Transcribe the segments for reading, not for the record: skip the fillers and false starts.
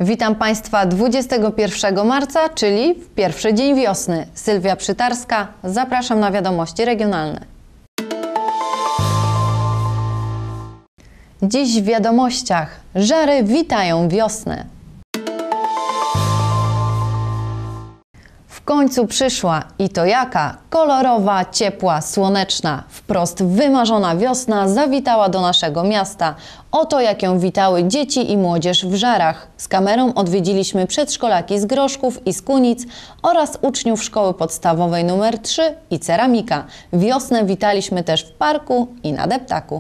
Witam Państwa 21 marca, czyli w pierwszy dzień wiosny. Sylwia Przytarska, zapraszam na wiadomości regionalne. Dziś w wiadomościach. Żary witają wiosnę. W końcu przyszła i to jaka? Kolorowa, ciepła, słoneczna, wprost wymarzona wiosna zawitała do naszego miasta. Oto jak ją witały dzieci i młodzież w Żarach. Z kamerą odwiedziliśmy przedszkolaki z Groszków i z Kunic oraz uczniów szkoły podstawowej nr 3 i Ceramika. Wiosnę witaliśmy też w parku i na deptaku.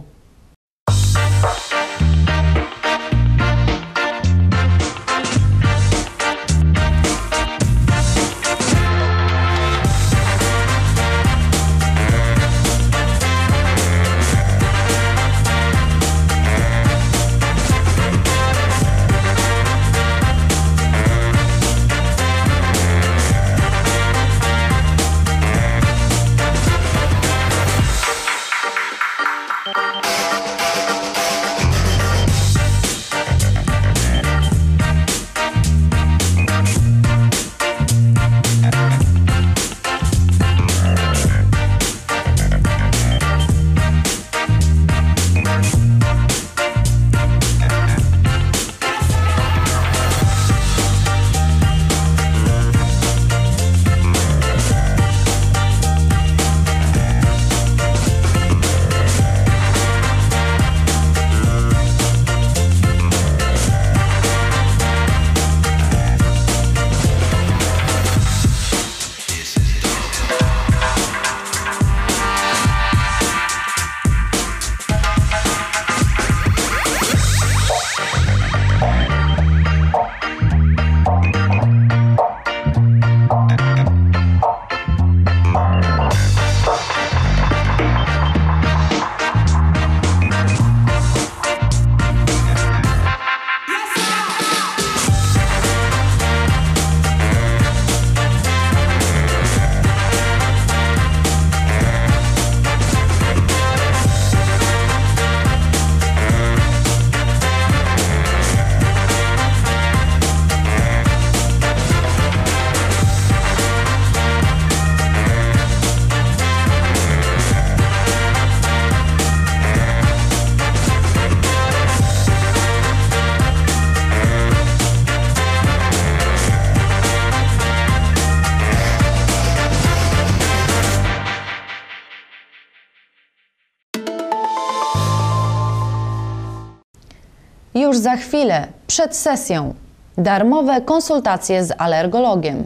Już za chwilę, przed sesją, darmowe konsultacje z alergologiem.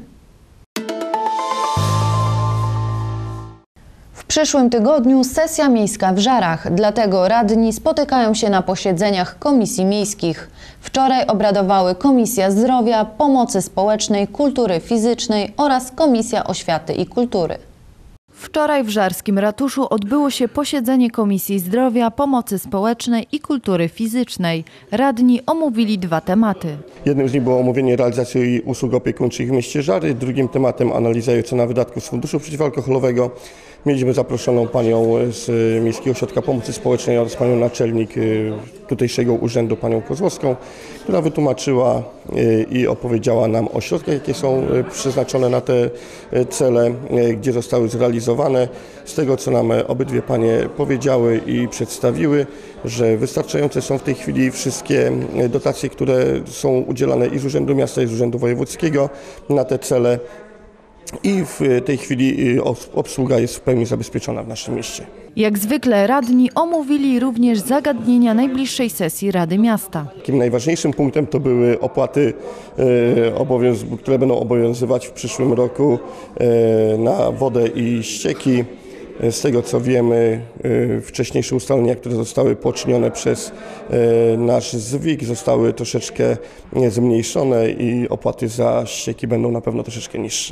W przyszłym tygodniu sesja miejska w Żarach, dlatego radni spotykają się na posiedzeniach komisji miejskich. Wczoraj obradowały Komisja Zdrowia, Pomocy Społecznej, Kultury Fizycznej oraz Komisja Oświaty i Kultury. Wczoraj w żarskim ratuszu odbyło się posiedzenie Komisji Zdrowia, Pomocy Społecznej i Kultury Fizycznej. Radni omówili dwa tematy. Jednym z nich było omówienie realizacji usług opiekuńczych w mieście Żary, drugim tematem analiza i ocena wydatków z Funduszu Przeciwalkoholowego. Mieliśmy zaproszoną panią z Miejskiego Ośrodka Pomocy Społecznej oraz panią naczelnik tutejszego urzędu, panią Kozłowską, która wytłumaczyła i opowiedziała nam o środkach, jakie są przeznaczone na te cele, gdzie zostały zrealizowane. Z tego, co nam obydwie panie powiedziały i przedstawiły, że wystarczające są w tej chwili wszystkie dotacje, które są udzielane i z Urzędu Miasta, i z Urzędu Wojewódzkiego na te cele. I w tej chwili obsługa jest w pełni zabezpieczona w naszym mieście. Jak zwykle radni omówili również zagadnienia najbliższej sesji Rady Miasta. Takim najważniejszym punktem to były opłaty, które będą obowiązywać w przyszłym roku na wodę i ścieki. Z tego co wiemy, wcześniejsze ustalenia, które zostały poczynione przez nasz ZWIK, zostały troszeczkę zmniejszone i opłaty za ścieki będą na pewno troszeczkę niższe.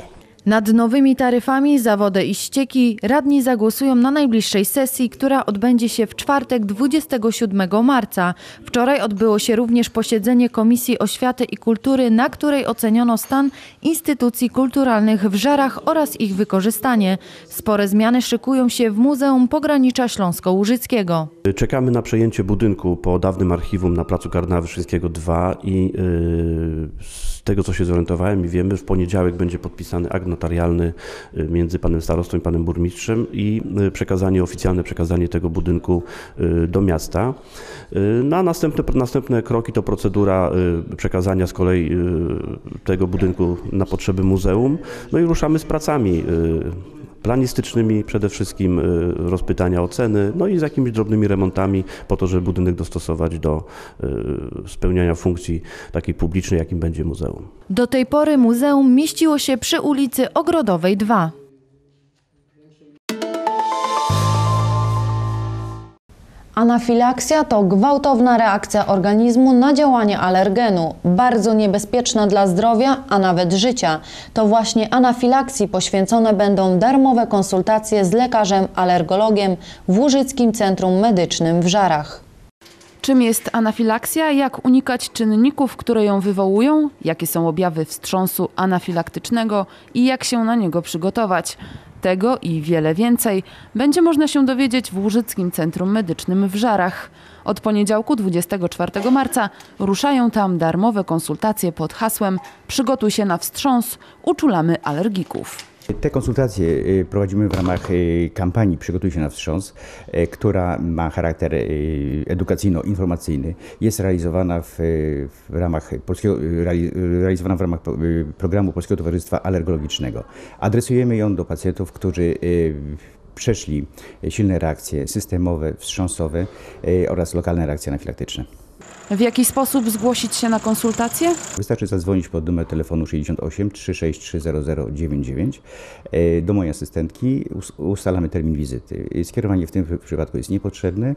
Nad nowymi taryfami za wodę i ścieki radni zagłosują na najbliższej sesji, która odbędzie się w czwartek 27 marca. Wczoraj odbyło się również posiedzenie Komisji Oświaty i Kultury, na której oceniono stan instytucji kulturalnych w Żarach oraz ich wykorzystanie. Spore zmiany szykują się w Muzeum Pogranicza Śląsko-Łużyckiego. Czekamy na przejęcie budynku po dawnym archiwum na placu Kardynała Wyszyńskiego 2 i z tego, co się zorientowałem i wiemy, w poniedziałek będzie podpisany akt notarialny między panem starostą i panem burmistrzem i oficjalne przekazanie tego budynku do miasta. Na następne kroki to procedura przekazania z kolei tego budynku na potrzeby muzeum. No i ruszamy z pracami planistycznymi, przede wszystkim rozpytania o ceny, no i z jakimiś drobnymi remontami po to, żeby budynek dostosować do spełniania funkcji takiej publicznej, jakim będzie muzeum. Do tej pory muzeum mieściło się przy ulicy Ogrodowej 2. Anafilaksia to gwałtowna reakcja organizmu na działanie alergenu, bardzo niebezpieczna dla zdrowia, a nawet życia. To właśnie anafilaksji poświęcone będą darmowe konsultacje z lekarzem alergologiem w Łużyckim Centrum Medycznym w Żarach. Czym jest anafilaksja? Jak unikać czynników, które ją wywołują? Jakie są objawy wstrząsu anafilaktycznego i jak się na niego przygotować? Tego i wiele więcej będzie można się dowiedzieć w Łużyckim Centrum Medycznym w Żarach. Od poniedziałku 24 marca ruszają tam darmowe konsultacje pod hasłem „Przygotuj się na wstrząs, uczulamy alergików”. Te konsultacje prowadzimy w ramach kampanii Przygotuj się na wstrząs, która ma charakter edukacyjno-informacyjny. Jest realizowana realizowana w ramach programu Polskiego Towarzystwa Alergologicznego. Adresujemy ją do pacjentów, którzy przeszli silne reakcje systemowe, wstrząsowe oraz lokalne reakcje anafilaktyczne. W jaki sposób zgłosić się na konsultację? Wystarczy zadzwonić pod numer telefonu 68 363 0099 do mojej asystentki. Ustalamy termin wizyty. Skierowanie w tym przypadku jest niepotrzebne.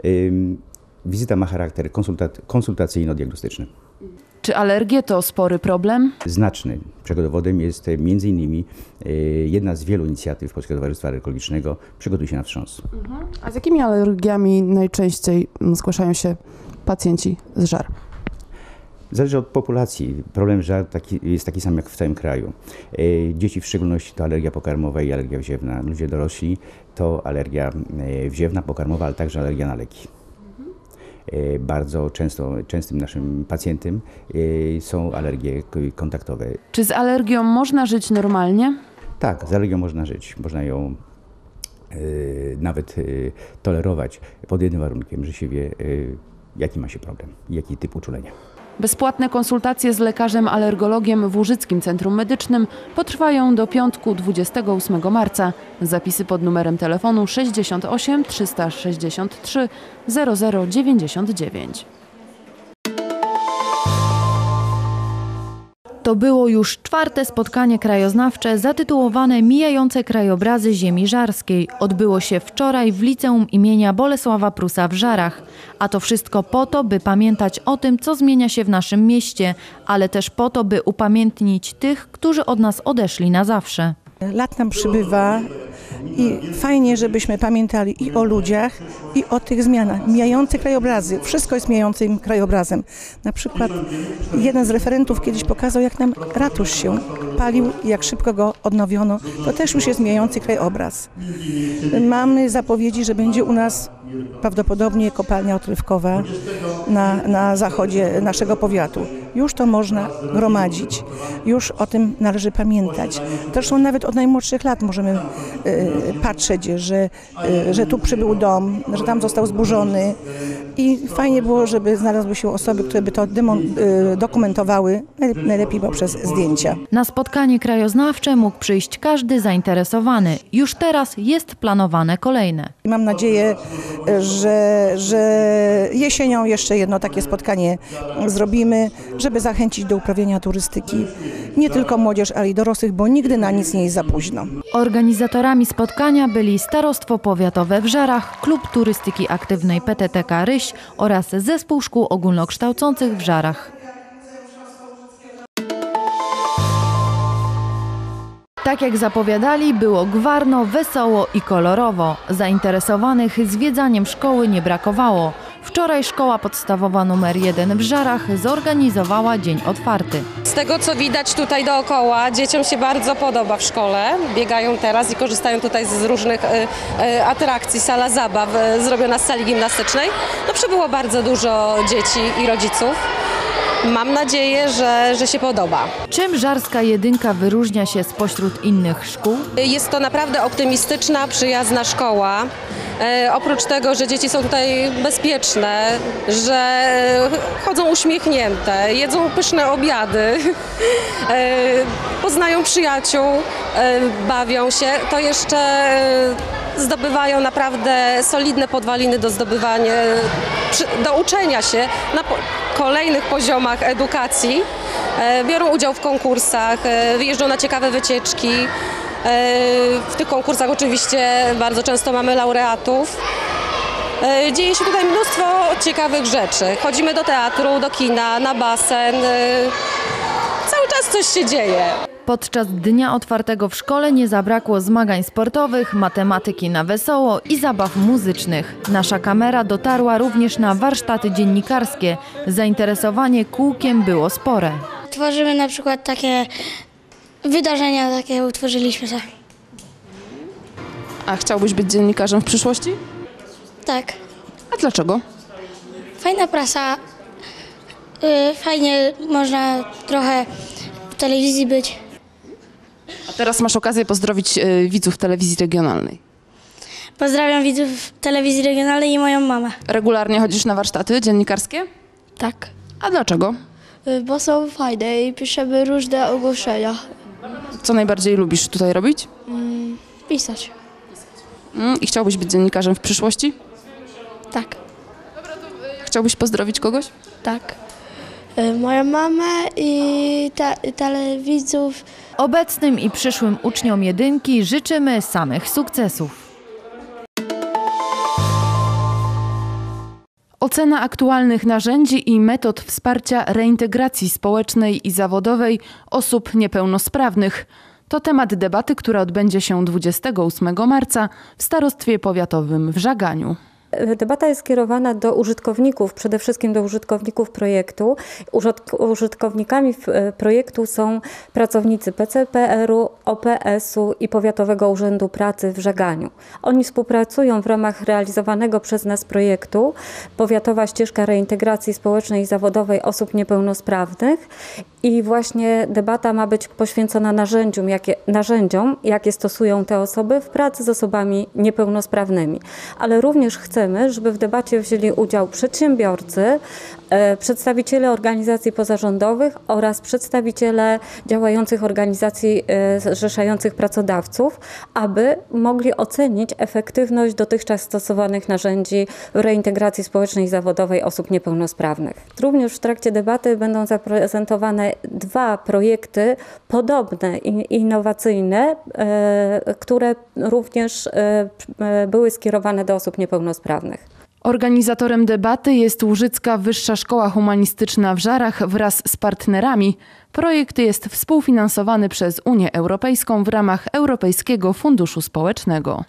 Wizyta ma charakter konsultacyjno-diagnostyczny. Czy alergie to spory problem? Znaczny. Czego dowodem jest m.in. jedna z wielu inicjatyw Polskiego Towarzystwa Alergologicznego Przygotuj się na wstrząs. A z jakimi alergiami najczęściej zgłaszają się pacjenci z Żar? Zależy od populacji. Problem żar jest taki sam jak w całym kraju. Dzieci w szczególności to alergia pokarmowa i alergia wziewna. Ludzie dorośli to alergia wziewna, pokarmowa, ale także alergia na leki. Bardzo częstym naszym pacjentem są alergie kontaktowe. Czy z alergią można żyć normalnie? Tak, z alergią można żyć. Można ją nawet tolerować pod jednym warunkiem, że się wie, jaki ma się problem, jaki typ uczulenia. Bezpłatne konsultacje z lekarzem alergologiem w Łużyckim Centrum Medycznym potrwają do piątku 28 marca. Zapisy pod numerem telefonu 68 363 0099. To było już czwarte spotkanie krajoznawcze zatytułowane Mijające krajobrazy ziemi żarskiej. Odbyło się wczoraj w Liceum imienia Bolesława Prusa w Żarach. A to wszystko po to, by pamiętać o tym, co zmienia się w naszym mieście, ale też po to, by upamiętnić tych, którzy od nas odeszli na zawsze. Lat nam przybywa i fajnie, żebyśmy pamiętali i o ludziach, i o tych zmianach. Mijające krajobrazy. Wszystko jest mijającym krajobrazem. Na przykład jeden z referentów kiedyś pokazał, jak nam ratusz się palił i jak szybko go odnowiono. To też już jest mijający krajobraz. Mamy zapowiedzi, że będzie u nas prawdopodobnie kopalnia odkrywkowa na zachodzie naszego powiatu. Już to można gromadzić. Już o tym należy pamiętać. Zresztą nawet od najmłodszych lat możemy patrzeć, że tu przybył dom, że tam został zburzony i fajnie było, żeby znalazły się osoby, które by to dokumentowały, najlepiej poprzez zdjęcia. Na spotkanie krajoznawcze mógł przyjść każdy zainteresowany. Już teraz jest planowane kolejne. Mam nadzieję, że jesienią jeszcze jedno takie spotkanie zrobimy, żeby zachęcić do uprawiania turystyki. Nie tylko młodzież, ale i dorosłych, bo nigdy na nic nie jest za późno. Organizatorami spotkania byli Starostwo Powiatowe w Żarach, Klub Turystyki Aktywnej PTTK Ryś oraz Zespół Szkół Ogólnokształcących w Żarach. Tak jak zapowiadali, było gwarno, wesoło i kolorowo. Zainteresowanych zwiedzaniem szkoły nie brakowało. Wczoraj szkoła podstawowa nr 1 w Żarach zorganizowała dzień otwarty. Z tego co widać tutaj dookoła, dzieciom się bardzo podoba w szkole. Biegają teraz i korzystają tutaj z różnych atrakcji. Sala zabaw zrobiona z sali gimnastycznej. No, przybyło bardzo dużo dzieci i rodziców. Mam nadzieję, że się podoba. Czym Żarska Jedynka wyróżnia się spośród innych szkół? Jest to naprawdę optymistyczna, przyjazna szkoła. Oprócz tego, że dzieci są tutaj bezpieczne, że chodzą uśmiechnięte, jedzą pyszne obiady, poznają przyjaciół, bawią się, to jeszcze zdobywają naprawdę solidne podwaliny do zdobywania, do uczenia się na kolejnych poziomach edukacji. Biorą udział w konkursach, wyjeżdżą na ciekawe wycieczki. W tych konkursach oczywiście bardzo często mamy laureatów. Dzieje się tutaj mnóstwo ciekawych rzeczy. Chodzimy do teatru, do kina, na basen. Cały czas coś się dzieje. Podczas dnia otwartego w szkole nie zabrakło zmagań sportowych, matematyki na wesoło i zabaw muzycznych. Nasza kamera dotarła również na warsztaty dziennikarskie. Zainteresowanie kółkiem było spore. Tworzymy na przykład takie wydarzenia, takie utworzyliśmy sobie. A chciałbyś być dziennikarzem w przyszłości? Tak. A dlaczego? Fajna prasa. Fajnie można trochę w telewizji być. A teraz masz okazję pozdrowić widzów telewizji regionalnej. Pozdrawiam widzów telewizji regionalnej i moją mamę. Regularnie chodzisz na warsztaty dziennikarskie? Tak. A dlaczego? Bo są fajne i piszemy różne ogłoszenia. Co najbardziej lubisz tutaj robić? Pisać. I chciałbyś być dziennikarzem w przyszłości? Tak. Chciałbyś pozdrowić kogoś? Tak. Moją mamę i telewidzów. Obecnym i przyszłym uczniom jedynki życzymy samych sukcesów. Ocena aktualnych narzędzi i metod wsparcia reintegracji społecznej i zawodowej osób niepełnosprawnych. To temat debaty, która odbędzie się 28 marca w Starostwie Powiatowym w Żaganiu. Debata jest skierowana do użytkowników, przede wszystkim do użytkowników projektu. Użytkownikami projektu są pracownicy PCPR-u, OPS-u i Powiatowego Urzędu Pracy w Żaganiu. Oni współpracują w ramach realizowanego przez nas projektu Powiatowa Ścieżka Reintegracji Społecznej i Zawodowej Osób Niepełnosprawnych. I właśnie debata ma być poświęcona narzędziom, jakie stosują te osoby w pracy z osobami niepełnosprawnymi. Ale również chcemy, żeby w debacie wzięli udział przedsiębiorcy, przedstawiciele organizacji pozarządowych oraz przedstawiciele działających organizacji zrzeszających pracodawców, aby mogli ocenić efektywność dotychczas stosowanych narzędzi w reintegracji społecznej i zawodowej osób niepełnosprawnych. Również w trakcie debaty będą zaprezentowane dwa projekty podobne i innowacyjne, które również były skierowane do osób niepełnosprawnych. Organizatorem debaty jest Łużycka Wyższa Szkoła Humanistyczna w Żarach wraz z partnerami. Projekt jest współfinansowany przez Unię Europejską w ramach Europejskiego Funduszu Społecznego.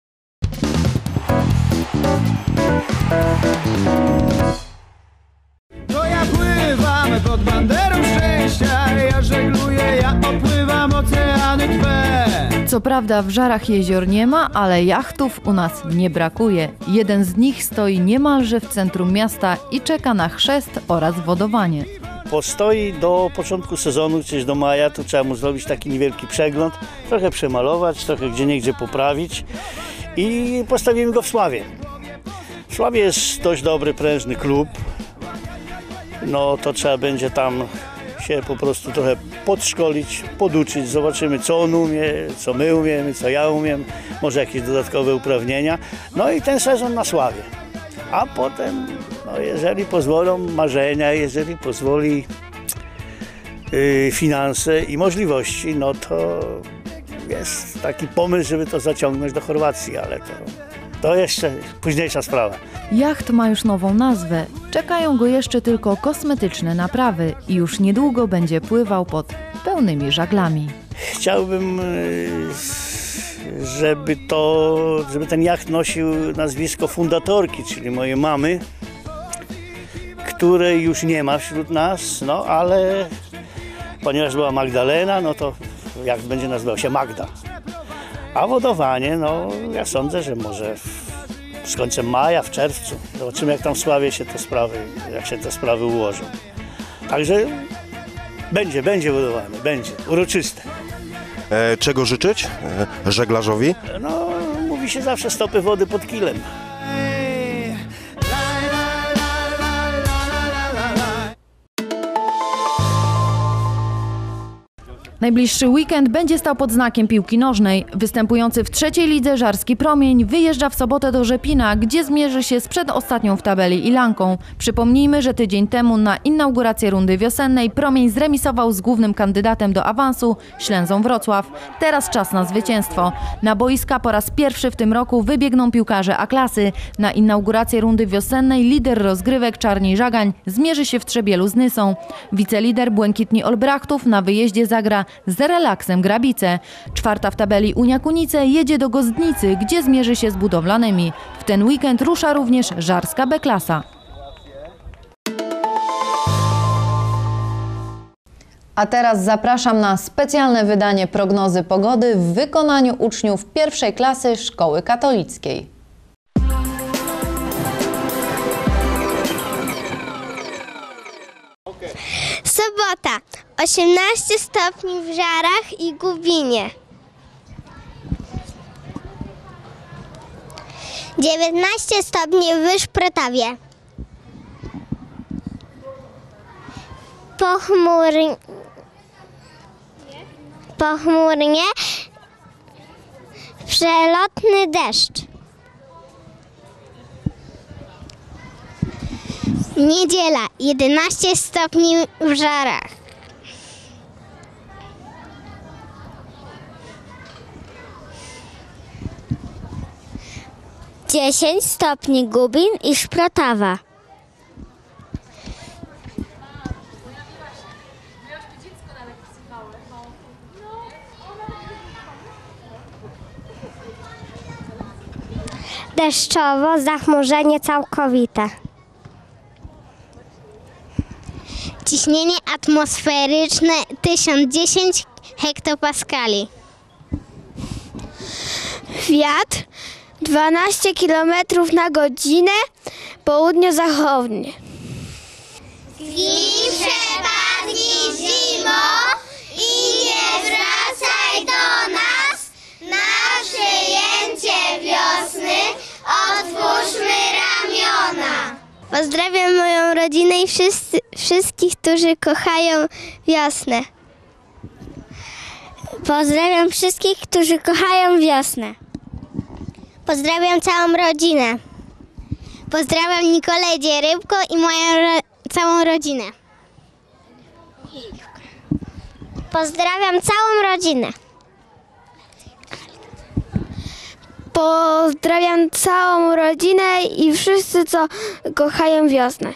To ja pływam pod banderą szczęścia, ja żegluję, ja opływam oceany twe. Co prawda w Żarach jezior nie ma, ale jachtów u nas nie brakuje. Jeden z nich stoi niemalże w centrum miasta i czeka na chrzest oraz wodowanie. Postoi do początku sezonu, gdzieś do maja, tu trzeba mu zrobić taki niewielki przegląd, trochę przemalować, trochę gdzieniegdzie poprawić i postawimy go w Sławie. W Sławie jest dość dobry, prężny klub. No to trzeba będzie tam się po prostu trochę podszkolić, poduczyć, zobaczymy co on umie, co my umiemy, co ja umiem, może jakieś dodatkowe uprawnienia. No i ten sezon na Sławie. A potem, no jeżeli pozwolą marzenia, jeżeli pozwoli finanse i możliwości, no to jest taki pomysł, żeby to zaciągnąć do Chorwacji, ale to jeszcze późniejsza sprawa. Jacht ma już nową nazwę. Czekają go jeszcze tylko kosmetyczne naprawy i już niedługo będzie pływał pod pełnymi żaglami. Chciałbym, żeby ten jacht nosił nazwisko fundatorki, czyli mojej mamy, której już nie ma wśród nas, no ale ponieważ była Magdalena, no to jacht będzie nazywał się Magda. A wodowanie, no ja sądzę, że może z końcem maja, w czerwcu. Zobaczymy, jak tam w Sławie się te sprawy ułożą. Także będzie wodowanie, będzie uroczyste. Czego życzyć żeglarzowi? No, mówi się zawsze stopy wody pod kilem. Najbliższy weekend będzie stał pod znakiem piłki nożnej. Występujący w trzeciej lidze Żarski Promień wyjeżdża w sobotę do Rzepina, gdzie zmierzy się z przedostatnią w tabeli Ilanką. Przypomnijmy, że tydzień temu na inaugurację rundy wiosennej Promień zremisował z głównym kandydatem do awansu Ślęzą Wrocław. Teraz czas na zwycięstwo. Na boiska po raz pierwszy w tym roku wybiegną piłkarze A-klasy. Na inaugurację rundy wiosennej lider rozgrywek Czarni Żagań zmierzy się w Trzebielu z Nysą. Wicelider Błękitni Olbrachtów na wyjeździe zagra z Relaksem Grabice. Czwarta w tabeli Unia Kunice jedzie do Gozdnicy, gdzie zmierzy się z Budowlanymi. W ten weekend rusza również Żarska B-klasa. A teraz zapraszam na specjalne wydanie prognozy pogody w wykonaniu uczniów pierwszej klasy Szkoły Katolickiej. Sobota, 18 stopni w Żarach i Gubinie. 19 stopni w Szprotawie. Pochmurnie, przelotny deszcz. Niedziela, 11 stopni w Żarach. Dziesięć stopni Gubin i Szprotawa. Deszczowo, zachmurzenie całkowite. Ciśnienie atmosferyczne 1010 hektopaskali. Wiatr 12 km na godzinę, południo-zachodnie. Zgin, przepadnij zimo i nie wracaj do nas. Na przyjęcie wiosny otwórzmy ramiona. Pozdrawiam moją rodzinę i wszystkich, którzy kochają wiosnę. Pozdrawiam wszystkich, którzy kochają wiosnę. Pozdrawiam całą rodzinę. Pozdrawiam Nikolę Dzierybko i moją całą rodzinę. Pozdrawiam całą rodzinę. Pozdrawiam całą rodzinę i wszyscy, co kochają wiosnę.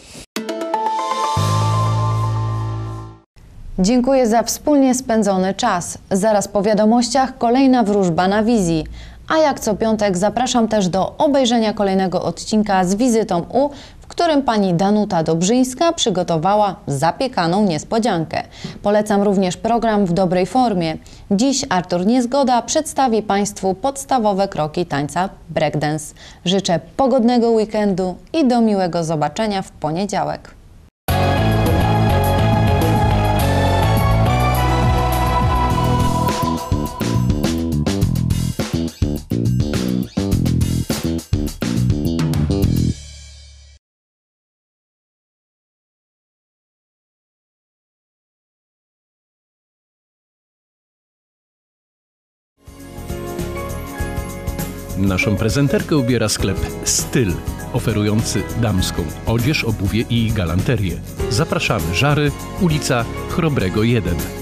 Dziękuję za wspólnie spędzony czas. Zaraz po wiadomościach kolejna wróżba na wizji. A jak co piątek zapraszam też do obejrzenia kolejnego odcinka z wizytą w którym pani Danuta Dobrzyńska przygotowała zapiekaną niespodziankę. Polecam również program W dobrej formie. Dziś Artur Niezgoda przedstawi Państwu podstawowe kroki tańca breakdance. Życzę pogodnego weekendu i do miłego zobaczenia w poniedziałek. Naszą prezenterkę ubiera sklep Styl, oferujący damską odzież, obuwie i galanterię. Zapraszamy, Żary, ulica Chrobrego 1.